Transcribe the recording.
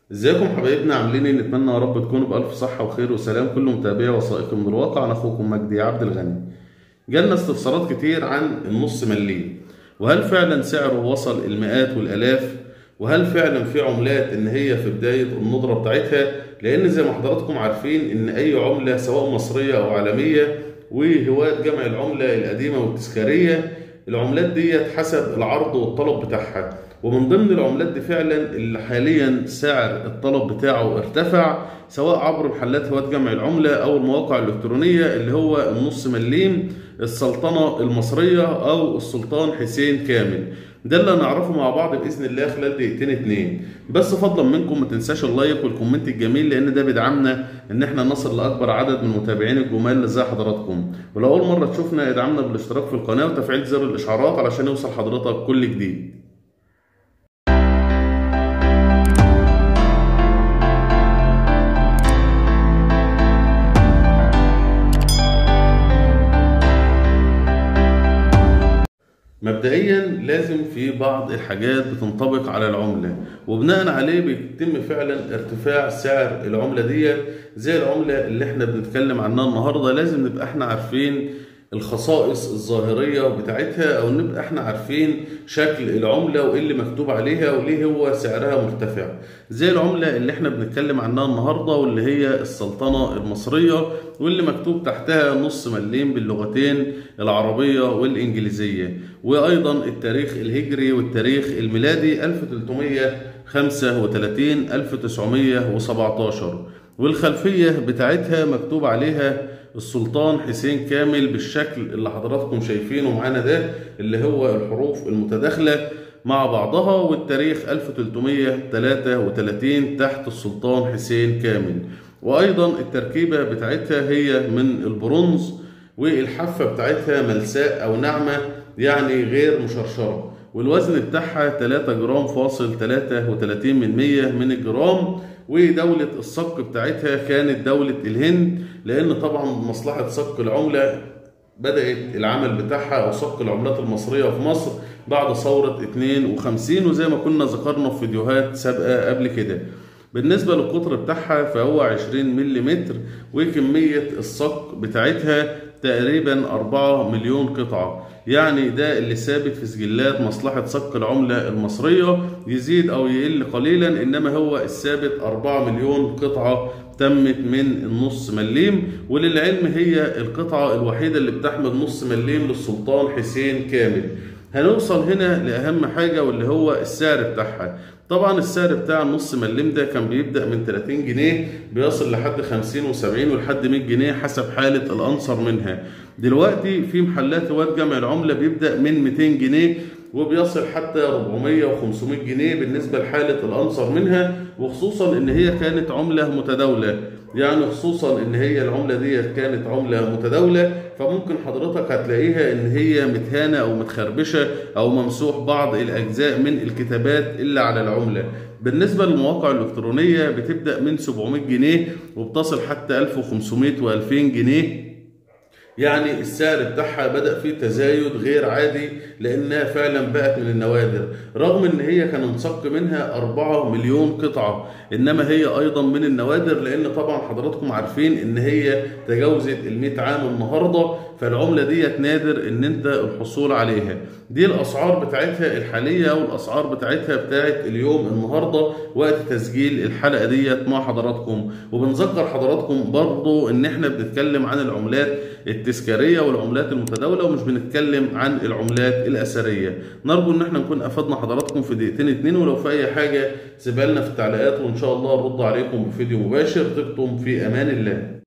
ازيكم حبايبنا عاملين ايه؟ نتمنى يا رب تكونوا بألف صحة وخير وسلام كل متابعي وثائقي من الواقع. انا اخوكم مجدي عبد الغني. جالنا استفسارات كتير عن النص مليم، وهل فعلا سعره وصل المئات والالاف؟ وهل فعلا في عملات ان هي في بداية الندرة بتاعتها؟ لان زي ما حضراتكم عارفين ان اي عملة سواء مصرية او عالمية، وهواة جمع العملة القديمة والتذكارية، العملات ديت حسب العرض والطلب بتاعها. ومن ضمن العملات دي فعلا اللي حاليا سعر الطلب بتاعه ارتفع، سواء عبر محلات هواة جمع العملة او المواقع الالكترونية، اللي هو النص مليم السلطنة المصرية او السلطان حسين كامل. ده اللي هنعرفه مع بعض باذن الله خلال دقيقتين اتنين. بس فضلا منكم ما تنساش اللايك والكومنت الجميل، لان ده بيدعمنا ان احنا نصل لاكبر عدد من المتابعين الجمال اللي زي حضراتكم. ولو اول مره تشوفنا ادعمنا بالاشتراك في القناه وتفعيل زر الاشعارات علشان يوصل حضرتك كل جديد. مبدئيا لازم في بعض الحاجات بتنطبق على العملة، وبناء عليه بيتم فعلا ارتفاع سعر العملة دي. زي العملة اللي احنا بنتكلم عنها النهاردة، لازم نبقى احنا عارفين الخصائص الظاهرية بتاعتها، او نبقى احنا عارفين شكل العملة وايه اللي مكتوب عليها وليه هو سعرها مرتفع. زي العملة اللي احنا بنتكلم عنها النهاردة واللي هي السلطنة المصرية، واللي مكتوب تحتها نص مليم باللغتين العربية والإنجليزية، وأيضا التاريخ الهجري والتاريخ الميلادي 1335 1917. والخلفية بتاعتها مكتوب عليها السلطان حسين كامل بالشكل اللي حضراتكم شايفينه معانا ده، اللي هو الحروف المتداخلة مع بعضها، والتاريخ 1333 تحت السلطان حسين كامل. وأيضا التركيبة بتاعتها هي من البرونز، والحافة بتاعتها ملساء أو ناعمة، يعني غير مشرشرة. والوزن بتاعها 3 جرام فاصل 33 من الجرام. ودولة الصك بتاعتها كانت دولة الهند، لأن طبعا مصلحة صك العملة بدأت العمل بتاعها أو صك العملات المصرية في مصر بعد ثورة 52، وزي ما كنا ذكرنا في فيديوهات سابقة قبل كده. بالنسبة للقطر بتاعها فهو 20 ملم، وكمية الصك بتاعتها تقريبا 4 مليون قطعة. يعني ده اللي ثابت في سجلات مصلحة صك العملة المصرية، يزيد أو يقل قليلا، إنما هو الثابت 4 مليون قطعة تمت من النص مليم. وللعلم هي القطعة الوحيدة اللي بتحمل نص مليم للسلطان حسين كامل. هنوصل هنا لأهم حاجة واللي هو السعر بتاعها. طبعا السعر بتاع النص مليم ده كان بيبدأ من 30 جنيه، بيصل لحد 50 و70 ولحد 100 جنيه حسب حالة الأنصر منها. دلوقتي في محلات هواة جمع العملة بيبدأ من 200 جنيه وبيصل حتى 400 و500 جنيه بالنسبة لحالة الأنصر منها، وخصوصا إن هي كانت عملة متداولة. يعني خصوصا إن هي العملة دي كانت عملة متداولة، فممكن حضرتك هتلاقيها إن هي متهانة أو متخربشة أو ممسوح بعض الأجزاء من الكتابات اللي على العملة. بالنسبة للمواقع الإلكترونية بتبدأ من 700 جنيه وبتصل حتى 1500 و2000 جنيه. يعني السعر بتاعها بدأ فيه تزايد غير عادي، لأنها فعلا بقت من النوادر، رغم إن هي كان انصق منها 4 مليون قطعة، إنما هي أيضا من النوادر، لأن طبعا حضراتكم عارفين إن هي تجاوزت 100 عام النهاردة. فالعملة ديت نادر إن أنت الحصول عليها. دي الأسعار بتاعتها الحالية أو الأسعار بتاعتها بتاعت اليوم النهاردة وقت تسجيل الحلقة ديت مع حضراتكم. وبنذكر حضراتكم برضو إن إحنا بنتكلم عن العملات التذكارية والعملات المتداولة، ومش بنتكلم عن العملات الأثرية. نرجو إن إحنا نكون أفدنا حضراتكم في دقيقتين اتنين، ولو في أي حاجة سيبها لنا في التعليقات وإن شاء الله نرد عليكم بفيديو مباشر. طبتم في أمان الله.